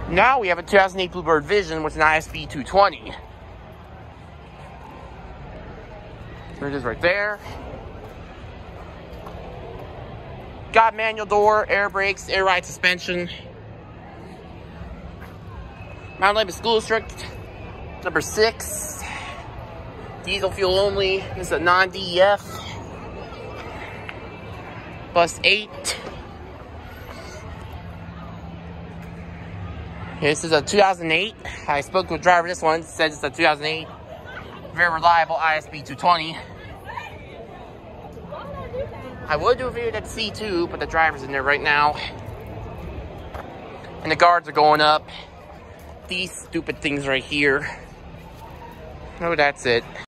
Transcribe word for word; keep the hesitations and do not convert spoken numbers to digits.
Now we have a two thousand eight Bluebird Vision with an I S P two twenty. There it is right there. Got manual door, air brakes, air ride suspension. Mountain light is school district. Number six. Diesel fuel only. This is a non-D E F. Bus eight. This is a two thousand eight. I spoke to a driver this one. Says it's a two thousand eight. Very reliable I S P two twenty. I would do a video at C two, but the driver's in there right now. And the guards are going up. These stupid things right here. Oh, that's it.